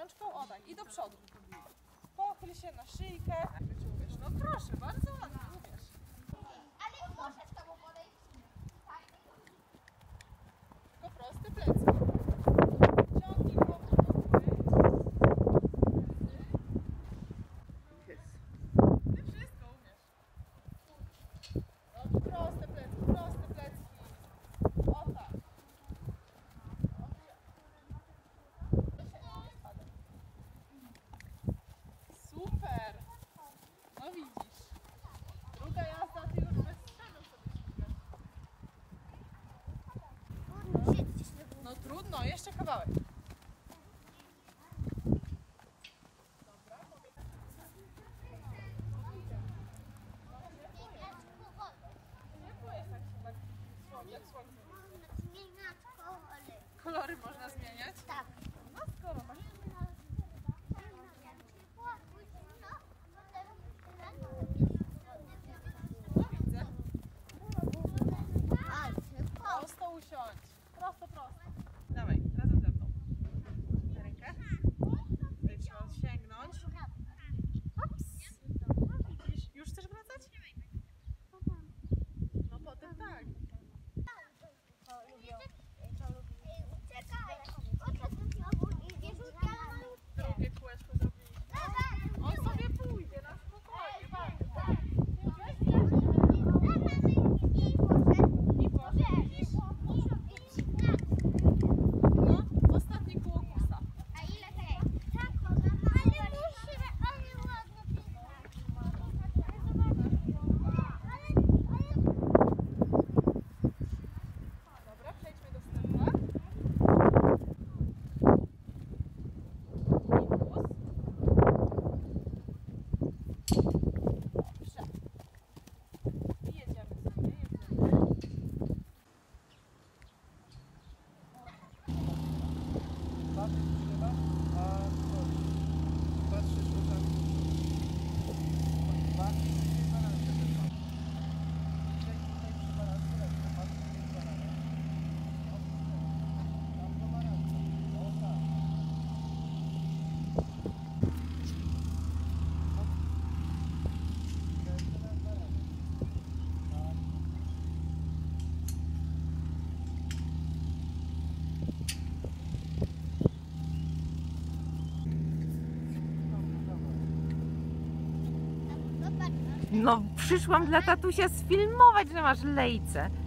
rączką, o tak, i do przodu. Pochyl się na szyjkę. No proszę, bardzo ładnie, uwierz. Ale muszę z tobą podejść. Tylko proste plecy. Ciągnij głowę do góry. Ty wszystko umiesz. Dobrze, proste plecy, proste plecy. O tak. Super. No widzisz. Druga jazda, ty już bez strzału sobie ścigasz. No trudno, jeszcze kawałek. Jak słońce. Kolory można zmieniać? Tak. No skoro masz. No widzę. Prosto usiądź. Prosto, prosto. Dawaj, razem ze mną. Na rękę. Tutaj trzeba sięgnąć. Ups. Widzisz? Już chcesz wracać? No potem tak. Drugie kółeczko zrobiliśmy. On sobie pójdzie na spokojnie. I poszedł. Widzisz? No, ostatnie kółko kusa. Dobra, przejdźmy do stępa. Dobrze. I jedziemy sobie, jedziemy. Patrzysz oczami. No, przyszłam dla tatusia sfilmować, że masz lejce.